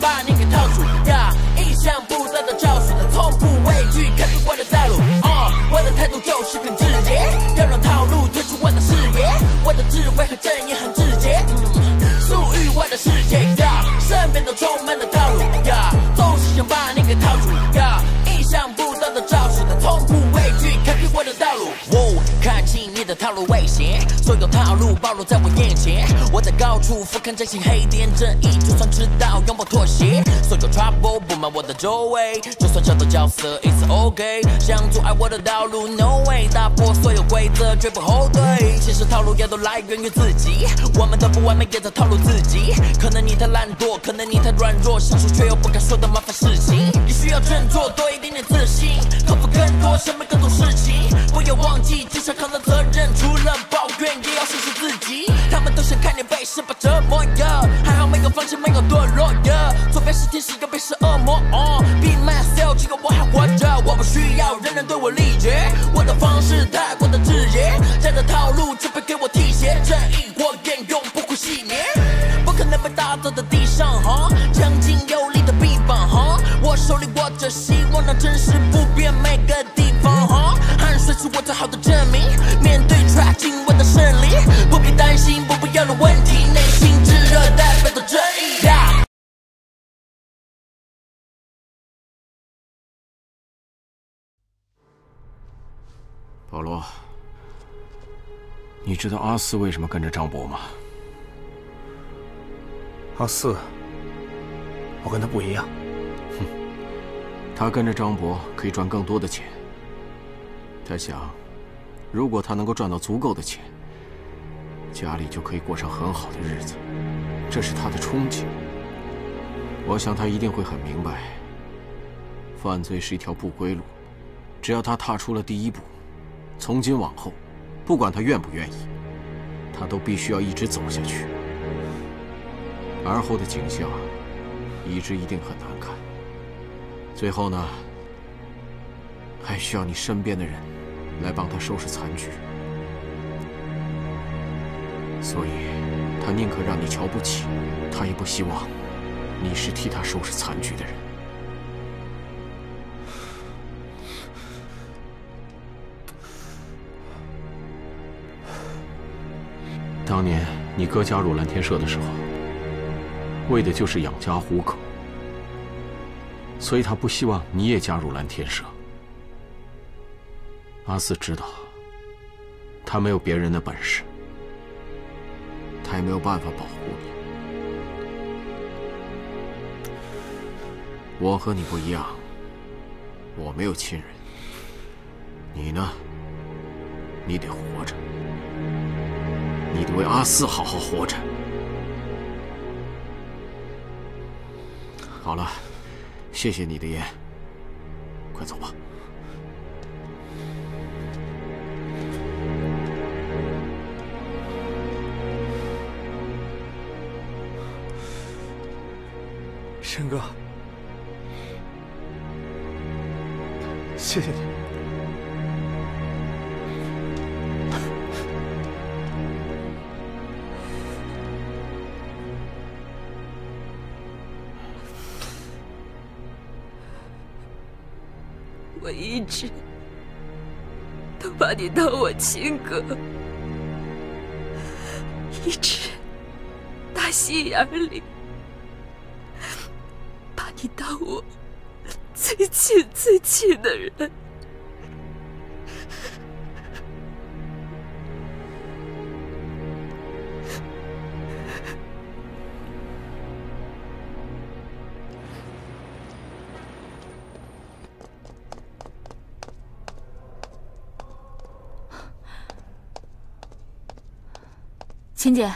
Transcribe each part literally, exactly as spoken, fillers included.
把你给套住呀！意想不到的招数，他从不畏惧开辟我的道路。哦，我的态度就是很直接，要让套路退出我的视野。我的智慧和正义很直接，嗯，属于我的世界呀，身边都充满了套路呀，总是想把你给套住呀！意想不到的招数，他从不畏惧开辟我的道路。哦，看清你的套路危险，所有套路暴露在我眼前。我在高处俯瞰这些黑点，正义就算知道永不妥协。所有 trouble 布满我的周围，就算小偷角色 it's okay。想阻碍我的道路 no way， 打破所有规则绝不后退。其实套路也都来源于自己，我们的不完美也在套路自己。可能你太懒惰，可能你太软弱，想说却又不敢说的麻烦事情。你需要振作，多一点点自信，克服更多生命各种事情。不要忘记，至少扛了责任，除了抱怨也要审视自己。他们都想看你被施暴折磨呀，还好没有放弃，没有堕落呀。左边是天使，右边是恶魔。哦 ，Be myself， 只有我还活着，我不需要人人对我理解。我的方式太过的直接，这的套路只配给我提携。正义火焰永不会熄灭，不可能被打倒在地上哈，强劲有力的臂膀哈，我手里握着希望，让真实不变每个地方哈。汗水是我最好的证明，面对 try 今晚的胜利，不必担心不必要的问题，内心炙热代表着正义呀。 保罗，你知道阿四为什么跟着张博吗？ 阿四，我跟他不一样。 哼，他跟着张博可以赚更多的钱。他想，如果他能够赚到足够的钱，家里就可以过上很好的日子，这是他的憧憬。我想他一定会很明白，犯罪是一条不归路，只要他踏出了第一步，从今往后，不管他愿不愿意，他都必须要一直走下去。而后的景象，已知一定很难看。最后呢，还需要你身边的人来帮他收拾残局。所以，他宁可让你瞧不起，他也不希望你是替他收拾残局的人。当年你哥加入蓝天社的时候，为的就是养家糊口，所以他不希望你也加入蓝天社。阿四知道，他没有别人的本事，他也没有办法保护你。我和你不一样，我没有亲人，你呢？你得活着，你得为阿四好好活着。好了，谢谢你的烟，快走吧。 申哥，谢谢你。 我一直都把你当我亲哥，一直打心眼里把你当我最亲最亲的人。 秦姐，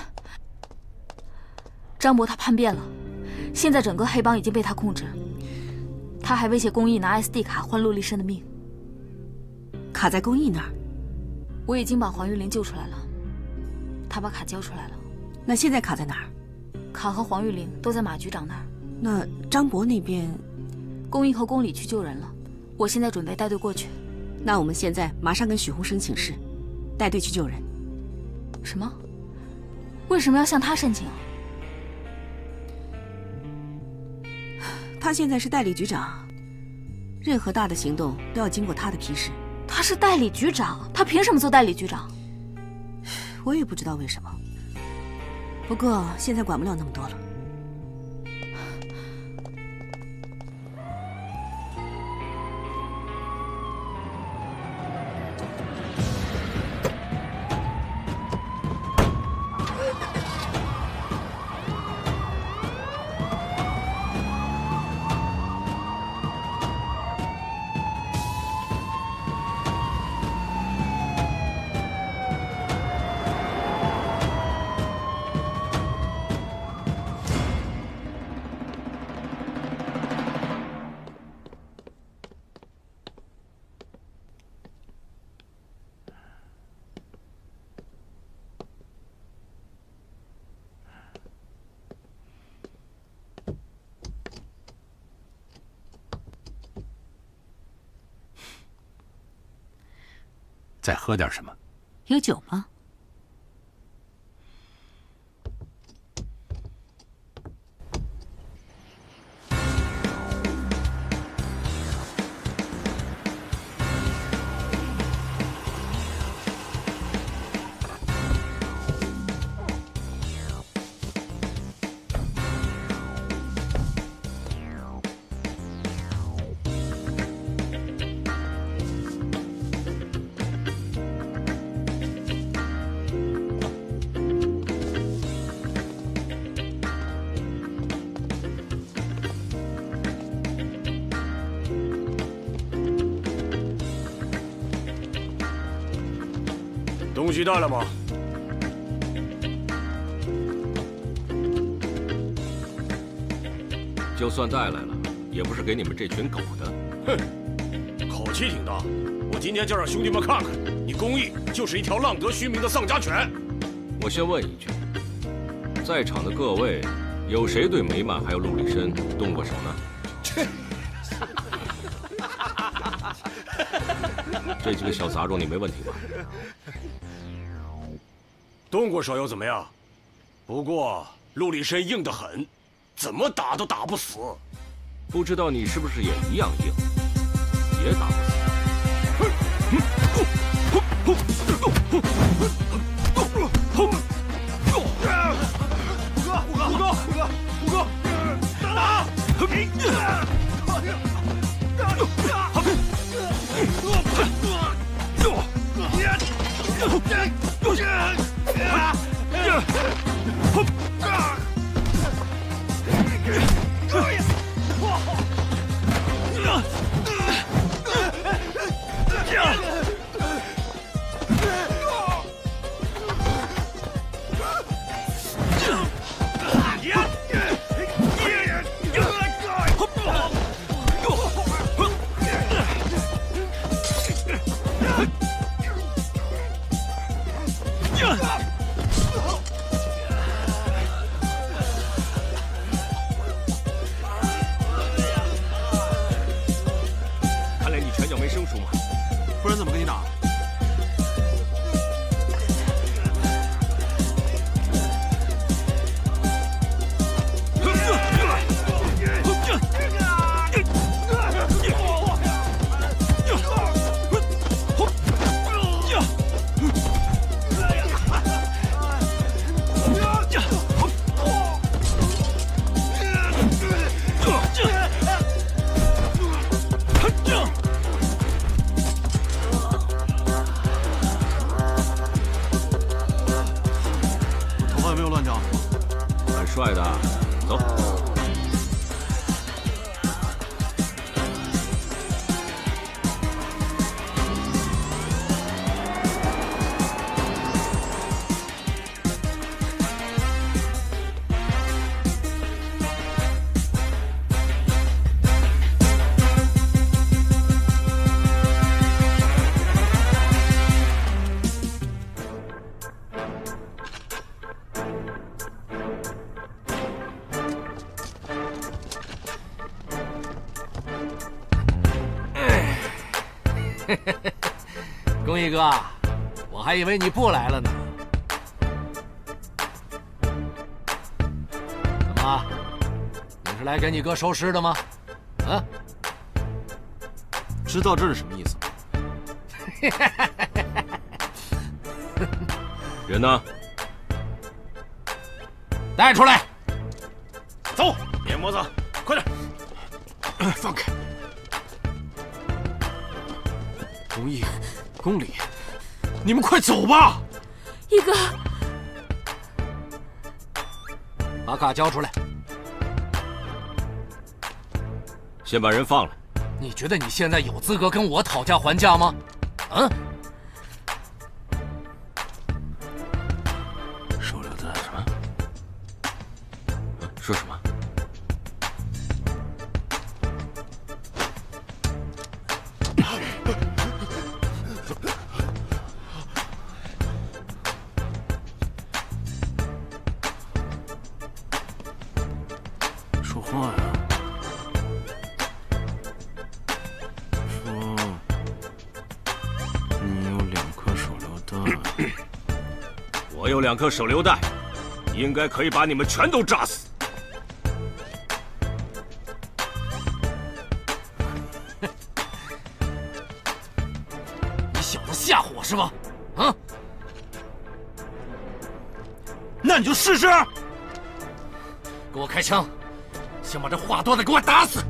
张博他叛变了，现在整个黑帮已经被他控制，他还威胁公益拿 S D 卡换陆离生的命。 卡在公益那儿， 我已经把黄玉玲救出来了，他把卡交出来了。 那现在卡在哪儿？ 卡和黄玉玲都在马局长那儿。 那张博那边， 公益和宫里去救人了，我现在准备带队过去。 那我们现在马上跟许洪生请示，带队去救人。 什么？为什么要向他申请啊？ 他现在是代理局长，任何大的行动都要经过他的批示。 他是代理局长，他凭什么做代理局长？ 我也不知道为什么。不过现在管不了那么多了。 再喝点什么？ 有酒吗？ 东西带了吗？ 就算带来了，也不是给你们这群狗的。 哼，口气挺大。我今天就让兄弟们看看，你公义就是一条浪得虚名的丧家犬。 我先问一句，在场的各位，有谁对梅曼还有陆立深动过手呢？ 切！ 这几个小杂种，你没问题吧？ 动过手又怎么样？不过陆立深硬得很，怎么打都打不死。 不知道你是不是也一样硬，也打不死。 虎哥，虎哥，虎哥，虎哥，打他！ 看来你拳脚没生疏嘛， 不然怎么跟你打？ 帅的，走。 公益哥，我还以为你不来了呢。怎么？你是来给你哥收尸的吗？ 啊？ 知道这是什么意思吗？ 人呢？ 带出来！ 走，面膜子，快点！ 放开！公义，公理，你们快走吧！ 一哥， 把卡交出来！ 先把人放了。 你觉得你现在有资格跟我讨价还价吗？嗯？ 手榴弹什么？ 说什么？ 说话呀！说，你有两颗手榴弹。 我有两颗手榴弹，应该可以把你们全都炸死。 你小子吓唬我是吧？啊？ 那你就试试。 给我开枪！先把这话多的给我打死！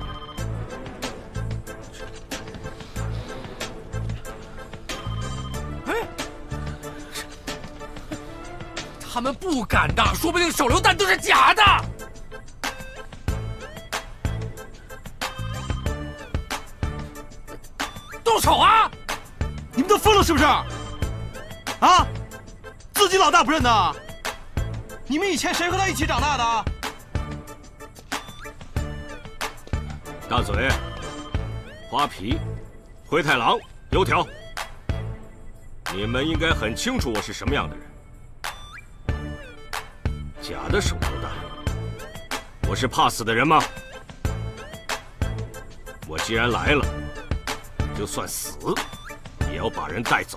哎，他们不敢的，说不定手榴弹都是假的。动手啊！ 你们都疯了是不是？啊？自己老大不认得？你们以前谁和他一起长大的？ 大嘴、花皮、灰太狼、油条，你们应该很清楚我是什么样的人。假的手榴弹，我是怕死的人吗？我既然来了，就算死，也要把人带走。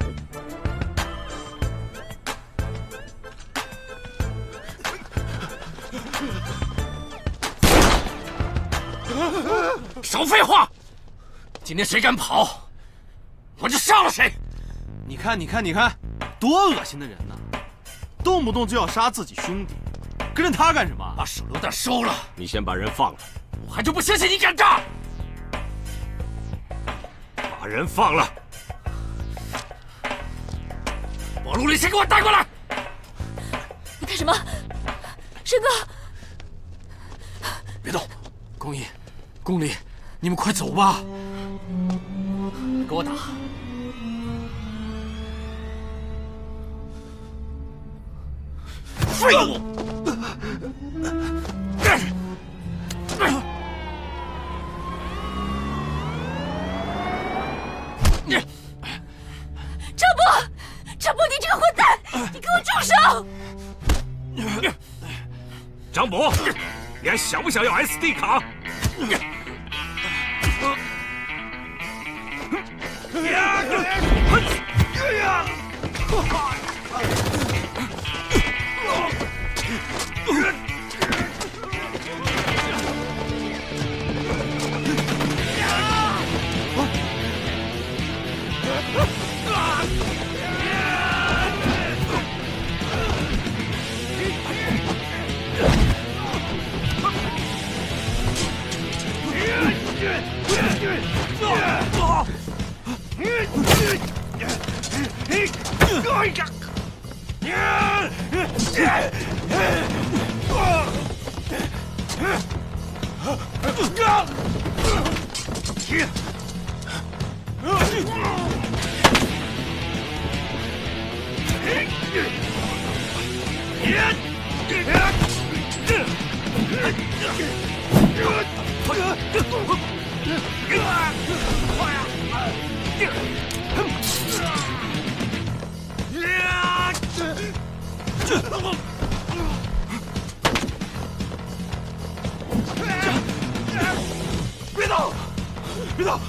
少废话！今天谁敢跑，我就杀了谁！ 你看，你看，你看，多恶心的人呐！动不动就要杀自己兄弟，跟着他干什么？ 把手榴弹收了！ 你先把人放了。 我还就不相信你敢炸！ 把人放了！ 把陆离先给我带过来！ 你干什么？申哥， 别动！公义，公理，你们快走吧！ 给我打！废物！ 你，张博，张博，你这个混蛋，你给我住手！ 张博，你还想不想要 S D 卡？ 别动！别动！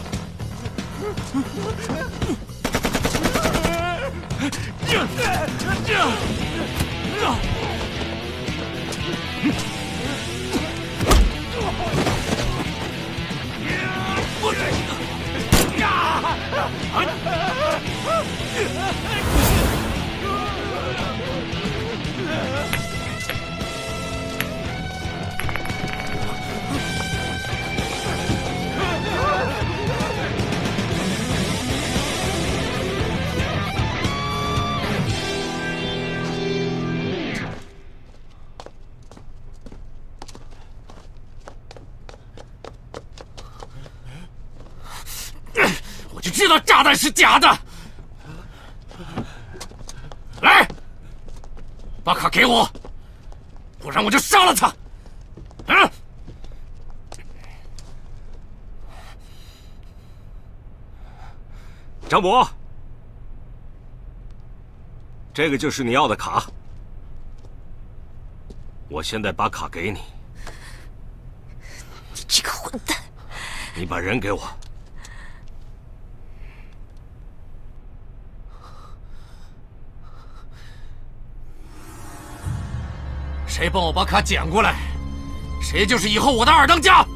知道炸弹是假的。来，把卡给我，不然我就杀了他。啊！ 张博，这个就是你要的卡。我现在把卡给你。 你这个混蛋！ 你把人给我。 谁帮我把卡捡过来，谁就是以后我的二当家。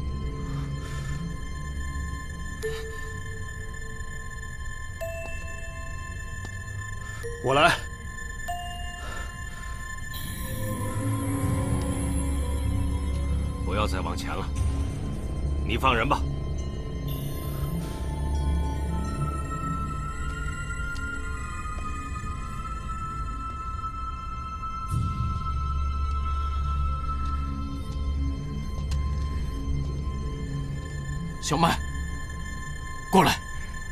我来。不要再往前了，你放人吧。 小麦，过来。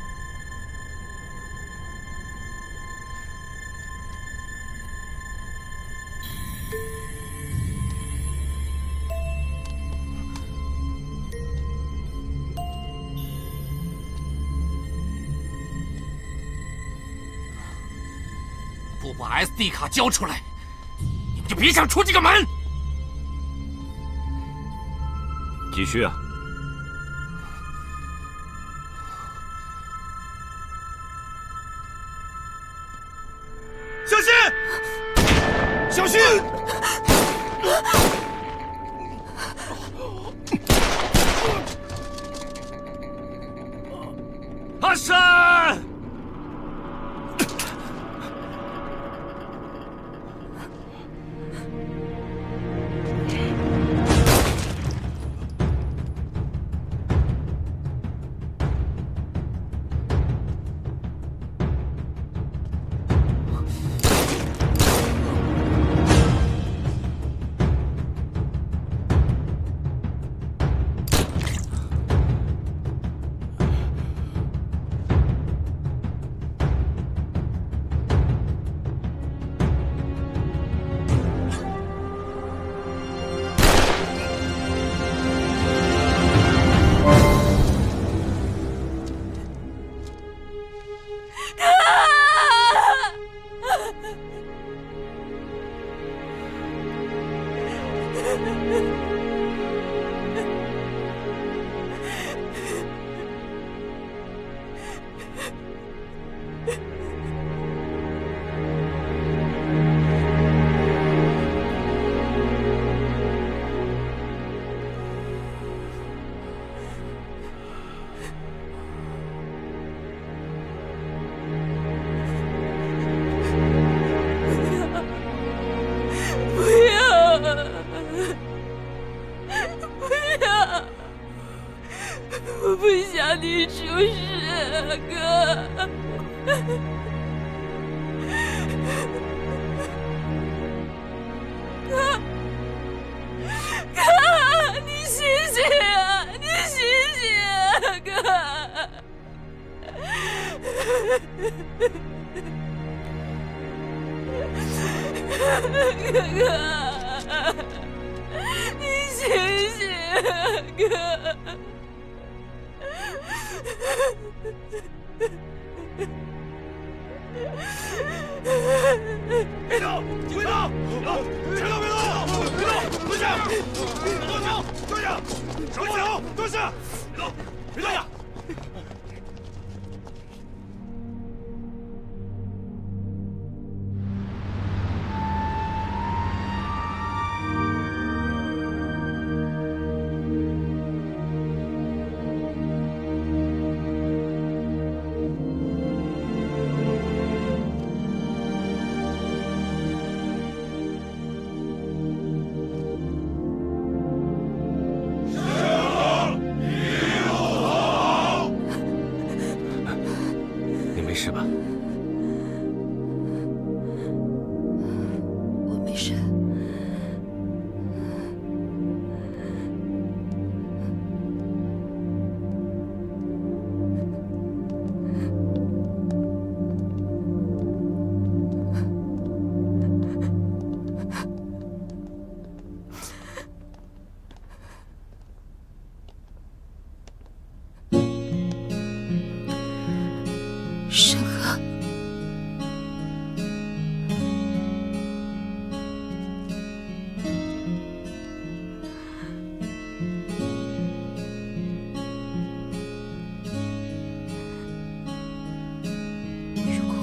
不把 S D 卡交出来，你们就别想出这个门。 继续啊！ 小心！小心！ 阿山！ 你出事，哥！哥，哥，你醒醒啊！你醒醒啊，哥！哥哥，你醒醒啊，哥！ 别动！别动！别动！别动！别动！蹲下！蹲下！蹲下！手脚蹲下！别动！别动！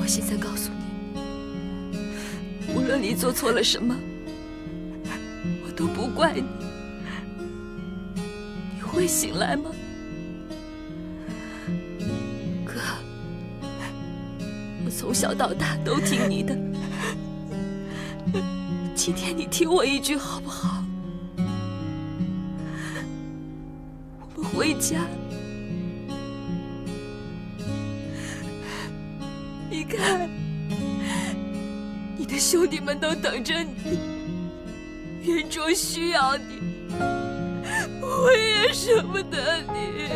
我现在告诉你，无论你做错了什么，我都不怪你。你会醒来吗？哥，我从小到大都听你的，今天你听我一句好不好？我们回家。你看，你的兄弟们都等着你，袁卓需要你，我也舍不得你。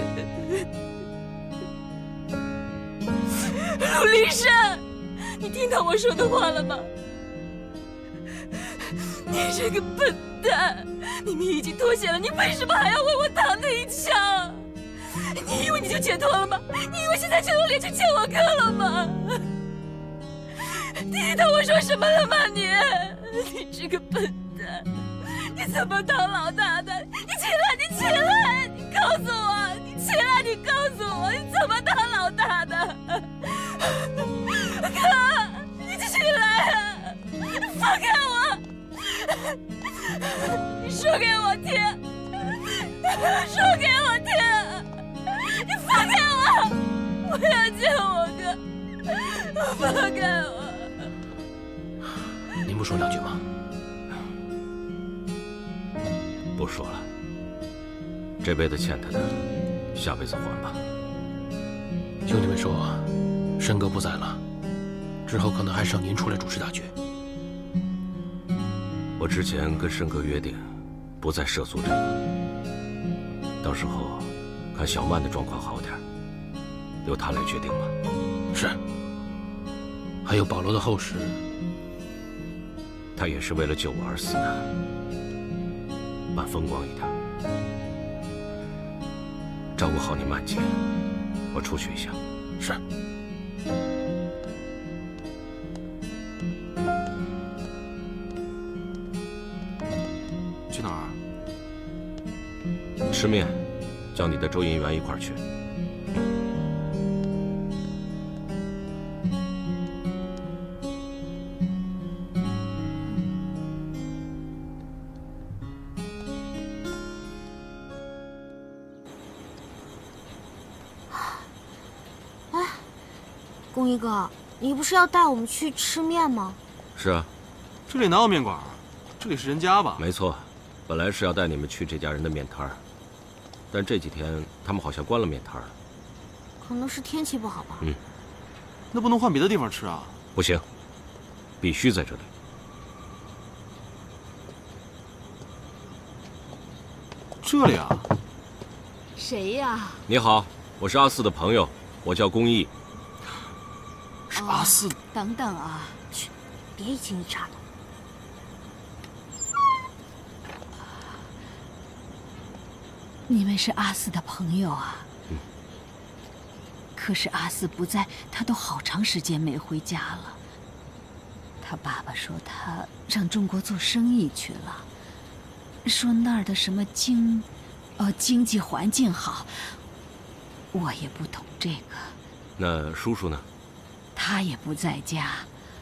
陆离山，你听到我说的话了吗？你这个笨蛋，你命已经脱险了，你为什么还要为我打那一枪？你以为你就解脱了吗？你以为现在就有脸去见我哥了吗？听到我说什么了吗？你，你这个笨蛋，你怎么当老大的？你起来，你起来，你告诉我，你起来，你告诉我，你怎么当老大的？哥，你起来啊！放开我！你说给我听，说给我听！你放开我！我要见我哥！放开我！ 您不说两句吗？ 不说了，这辈子欠他的，下辈子还吧。 兄弟们说，申哥不在了，之后可能还是要您出来主持大局。 我之前跟申哥约定，不再涉足这个。到时候看小曼的状况好点，由他来决定吧。 是。还有保罗的后事， 他也是为了救我而死的，办风光一点。照顾好你曼姐，我出去一下。 是。 去哪儿？ 吃面，叫你的周银元一块儿去。 公一哥，你不是要带我们去吃面吗？ 是啊， 这里哪有面馆？这里是人家吧？ 没错，本来是要带你们去这家人的面摊儿，但这几天他们好像关了面摊了。 可能是天气不好吧。 嗯， 那不能换别的地方吃啊？ 不行，必须在这里。 这里啊？ 谁呀？ 你好，我是阿四的朋友，我叫公义。 是阿四、 哦。等等啊， 去，别一惊一乍的。 你们是阿四的朋友啊？ 嗯。 可是阿四不在，他都好长时间没回家了。他爸爸说他上中国做生意去了，说那儿的什么经，呃，经济环境好。我也不懂这个。 那叔叔呢？ 他也不在家。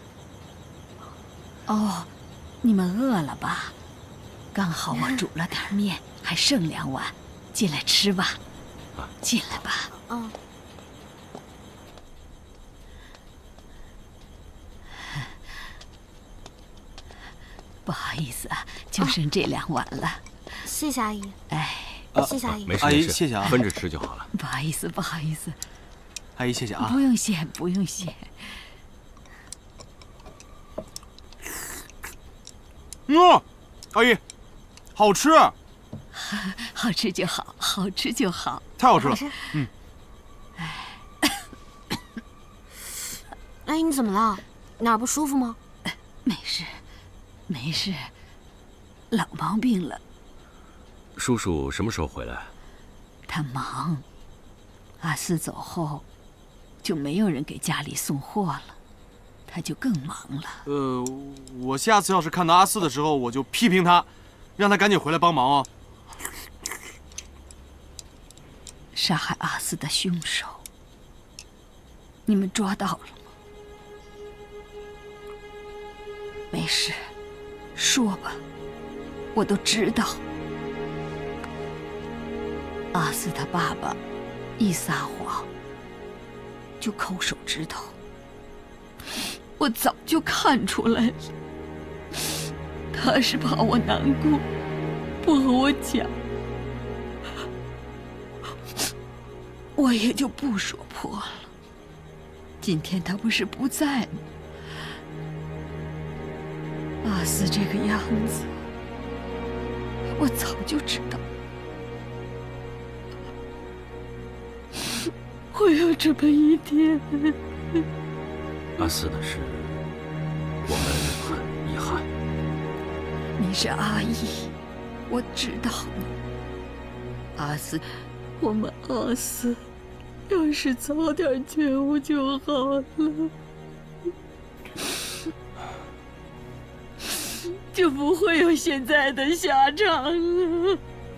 哦，你们饿了吧？刚好我煮了点面，还剩两碗，进来吃吧。 啊， 进来吧。 嗯。 不好意思啊，就剩这两碗了。 谢谢阿姨。 哎， 谢谢阿姨。 没事阿姨，谢谢啊， 分着吃就好了。 不好意思，不好意思。 阿姨，谢谢啊！ 不用谢，不用谢。 嗯，阿姨，好吃。 好吃就好，好吃就好。 太好吃了。嗯。 哎， 阿姨，你怎么了？哪儿不舒服吗？ 没事，没事，老毛病了。 叔叔什么时候回来？ 他忙。阿四走后。就没有人给家里送货了，他就更忙了。 呃，我下次要是看到阿四的时候，我就批评他，让他赶紧回来帮忙哦。 杀害阿四的凶手，你们抓到了吗？ 没事，说吧，我都知道。阿斯他爸爸一撒谎就抠手指头，我早就看出来了。他是怕我难过，不和我讲，我也就不说破了。今天他不是不在吗？阿斯这个样子，我早就知道会有这么一天。 阿斯的事，我们很遗憾。 你是阿姨，我知道你。阿斯，我们阿斯，要是早点觉悟就好了，就不会有现在的下场了。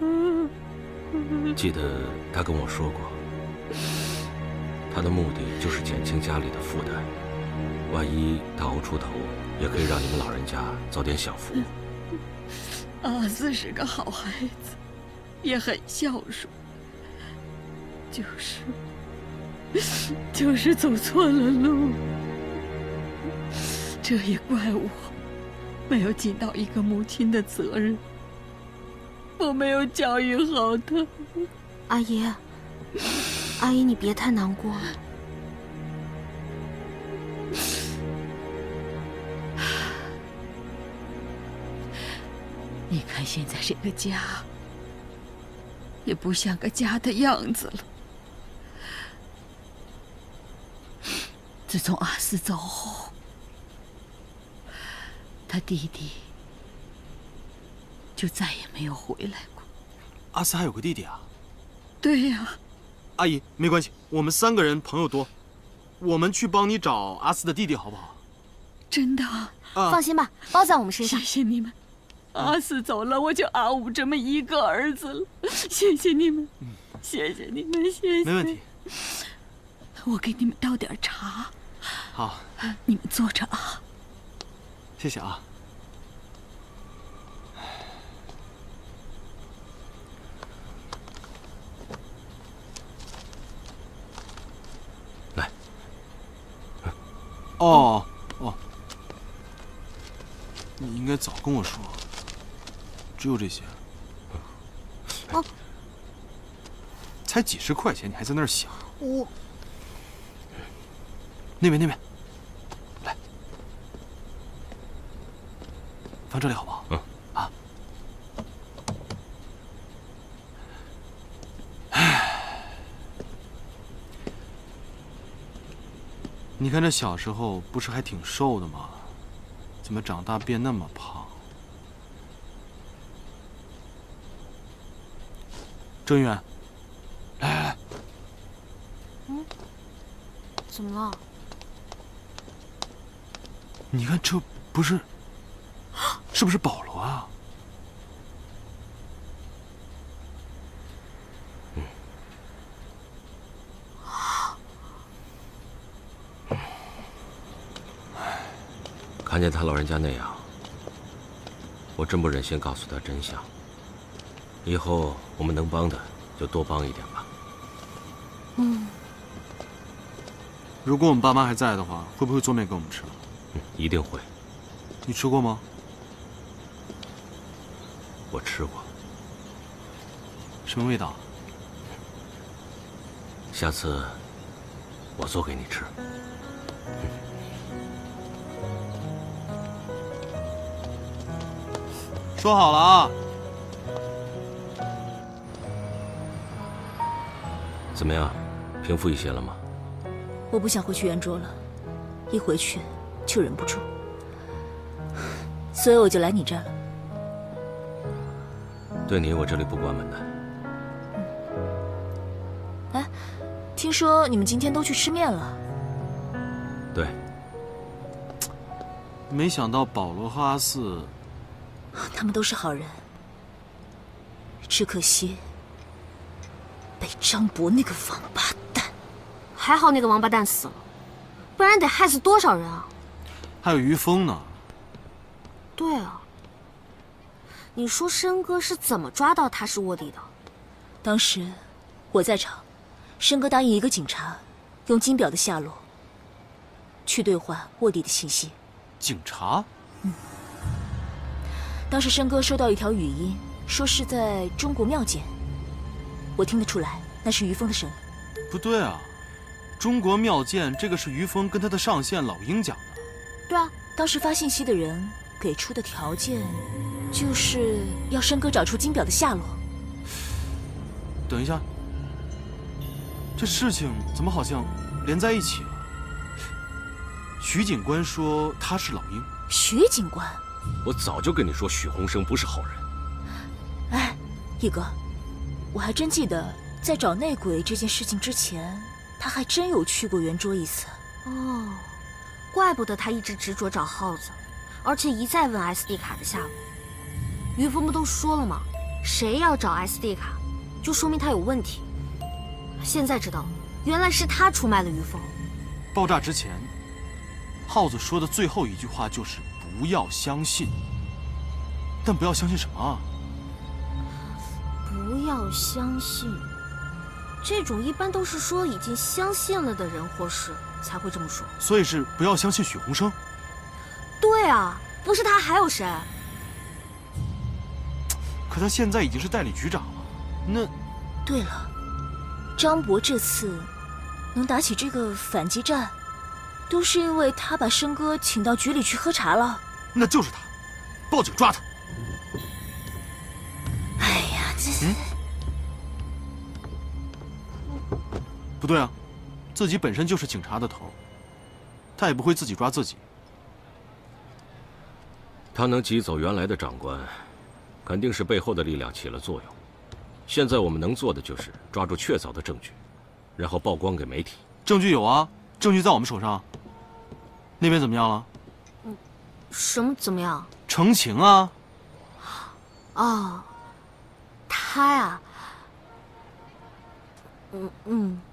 记得他跟我说过，他的目的就是减轻家里的负担，万一他熬出头，也可以让你们老人家早点享福。 阿斯是个好孩子，也很孝顺，就是就是走错了路。这也怪我没有尽到一个母亲的责任，我没有教育好他。 阿姨，阿姨，你别太难过了。 你看现在这个家，也不像个家的样子了。自从阿斯走后，他弟弟就再也没有回来过。 阿斯还有个弟弟啊？ 对呀。 阿姨，没关系，我们三个人朋友多，我们去帮你找阿斯的弟弟好不好？ 真的？ 啊， 放心吧，包在我们身上。 谢谢你们。阿斯走了，我就阿武这么一个儿子了。谢谢你们，嗯、谢谢你们，谢谢。 没问题。 我给你们倒点茶。 好， 你们坐着啊。 谢谢啊。 来。 哦哦，你应该早跟我说。只有这些。 哦， 才几十块钱，你还在那儿想？ 我那边那边，来，放这里好不好？ 嗯。 啊。唉，你看这小时候不是还挺瘦的吗？怎么长大变那么胖？郑远，来来来。 嗯，怎么了？ 你看这不是，是不是保罗啊？ 嗯。看见他老人家那样，我真不忍心告诉他真相。以后我们能帮的就多帮一点吧。 嗯。 如果我们爸妈还在的话，会不会做面给我们吃？ 嗯，一定会。 你吃过吗？ 我吃过。 什么味道？ 下次我做给你吃。嗯、 说好了啊。 怎么样，平复一些了吗？ 我不想回去圆桌了，一回去就忍不住，所以我就来你这儿了。 对你，我这里不关门的。 哎，听说你们今天都去吃面了？ 对。 没想到保罗和阿四， 他们都是好人，只可惜被张博那个王八蛋。 还好那个王八蛋死了，不然得害死多少人啊！ 还有于峰呢。 对啊，你说申哥是怎么抓到他是卧底的？ 当时我在场，申哥答应一个警察，用金表的下落去兑换卧底的信息。 警察？ 嗯。当时申哥收到一条语音，说是在中国庙见，我听得出来那是于峰的声音。 不对啊，中国庙见这个是于峰跟他的上线老鹰讲的。 对啊， 当时发信息的人给出的条件，就是要申哥找出金表的下落。 等一下，这事情怎么好像连在一起了？徐警官说他是老鹰。 徐警官？ 我早就跟你说许洪生不是好人。 哎，一哥，我还真记得在找内鬼这件事情之前，他还真有去过圆桌一次。 哦，怪不得他一直执着找耗子，而且一再问 S D 卡的下落。于峰不都说了吗？谁要找 S D 卡，就说明他有问题。现在知道，原来是他出卖了于峰。 爆炸之前，耗子说的最后一句话就是不要相信。但不要相信什么啊？ 不要相信，这种一般都是说已经相信了的人或事才会这么说。 所以是不要相信许洪生。 对啊，不是他还有谁？ 可他现在已经是代理局长了，那…… 对了，张博这次能打起这个反击战，都是因为他把申哥请到局里去喝茶了。 那就是他，报警抓他。 哎呀，这…… 嗯，不对啊，自己本身就是警察的头，他也不会自己抓自己。 他能挤走原来的长官，肯定是背后的力量起了作用。现在我们能做的就是抓住确凿的证据，然后曝光给媒体。 证据有啊，证据在我们手上。那边怎么样了？ 嗯，什么怎么样？ 澄清啊。 哦，他呀，嗯嗯。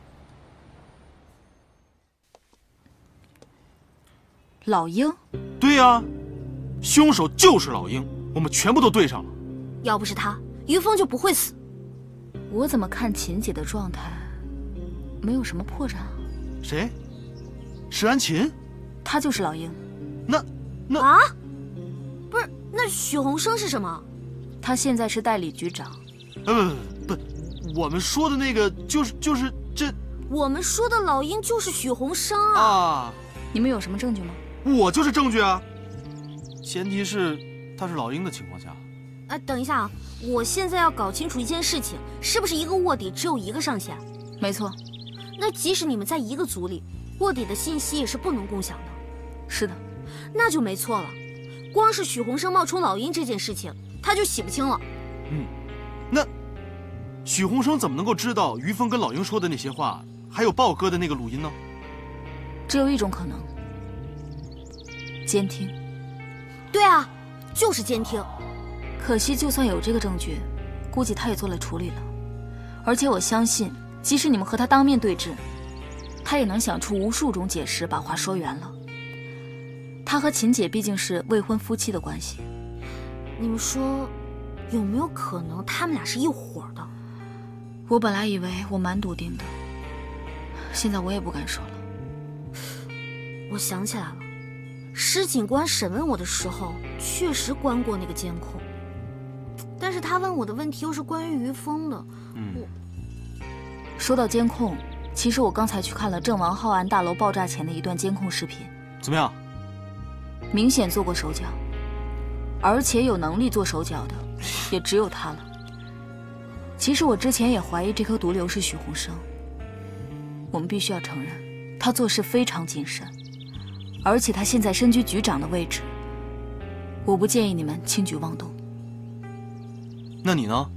老鹰？ 对呀，凶手就是老鹰，我们全部都对上了。 要不是他，于峰就不会死。 我怎么看秦姐的状态，没有什么破绽啊？ 谁？石安琴？ 他就是老鹰。 那那啊？不是，那许洪生是什么？ 他现在是代理局长。 呃不不，我们说的那个就是就是这。 我们说的老鹰就是许洪生啊！ 啊， 你们有什么证据吗？ 我就是证据啊，前提是他是老鹰的情况下。 哎，等一下啊！我现在要搞清楚一件事情，是不是一个卧底只有一个上线？ 没错。 那即使你们在一个组里，卧底的信息也是不能共享的。 是的。 那就没错了。光是许洪生冒充老鹰这件事情，他就洗不清了。 嗯，那许洪生怎么能够知道于峰跟老鹰说的那些话，还有豹哥的那个录音呢？ 只有一种可能，监听。 对啊，就是监听。 可惜，就算有这个证据，估计他也做了处理了。而且我相信，即使你们和他当面对质，他也能想出无数种解释，把话说圆了。他和秦姐毕竟是未婚夫妻的关系， 你们说，有没有可能他们俩是一伙的？ 我本来以为我蛮笃定的，现在我也不敢说了。 我想起来了，施警官审问我的时候，确实关过那个监控。但是他问我的问题又是关于于峰的。 嗯， 我说到监控，其实我刚才去看了郑王浩案大楼爆炸前的一段监控视频。 怎么样？ 明显做过手脚，而且有能力做手脚的，也只有他了。其实我之前也怀疑这颗毒瘤是许洪生。我们必须要承认，他做事非常谨慎，而且他现在身居局长的位置，我不建议你们轻举妄动。 那你呢？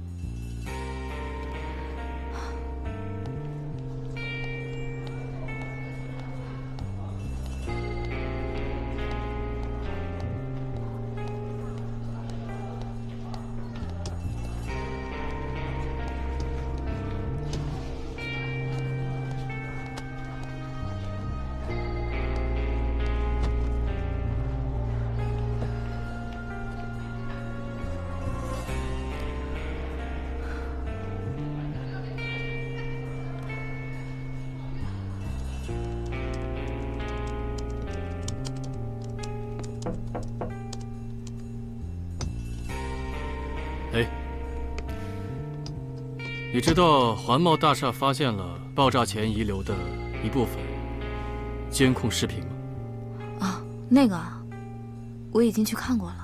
哎，你知道环贸大厦发现了爆炸前遗留的一部分监控视频吗？ 啊，那个啊，我已经去看过了。